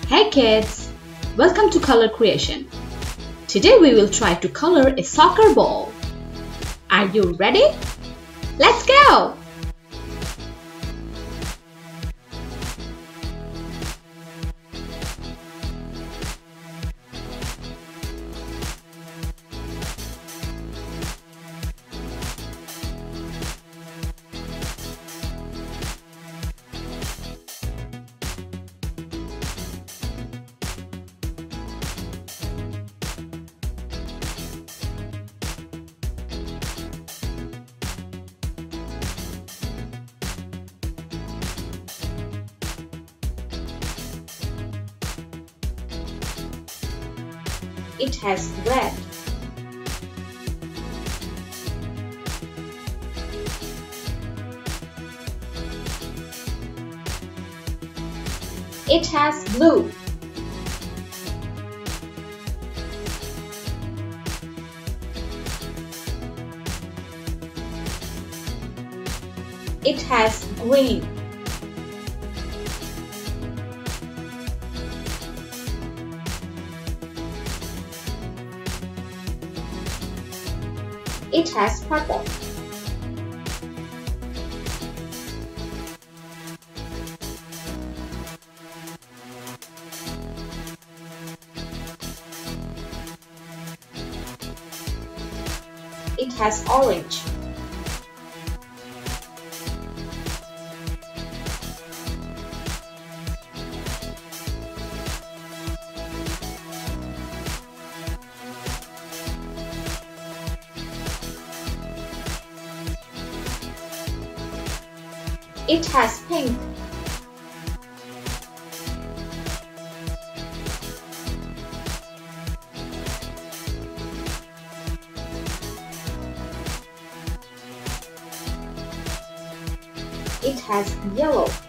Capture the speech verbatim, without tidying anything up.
Hey kids! Welcome to Color Creation. Today we will try to color a soccer ball. Are you ready? Let's go! It has red. It has blue. It has green. It has purple. It has orange. It has pink. It has yellow.